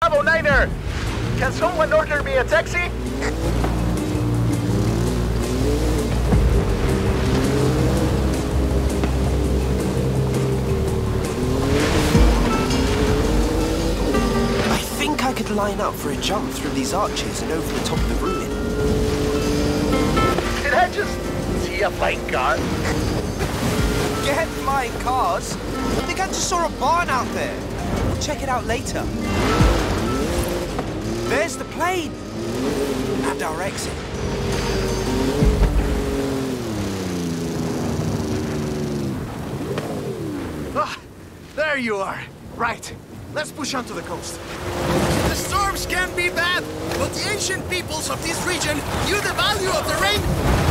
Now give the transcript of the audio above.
Bravo 9er! Can someone order me a taxi? I think I could line up for a jump through these arches and over the top of the ruin. Did I just see a flying car? Get flying cars? I think I just saw a barn out there. We'll check it out later. There's the plane. And our exit. Ah, there you are. Right. Let's push onto the coast. The storms can be bad, but the ancient peoples of this region knew the value of the rain